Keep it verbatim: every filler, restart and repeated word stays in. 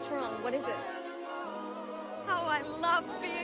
What's wrong? What is it? How I love being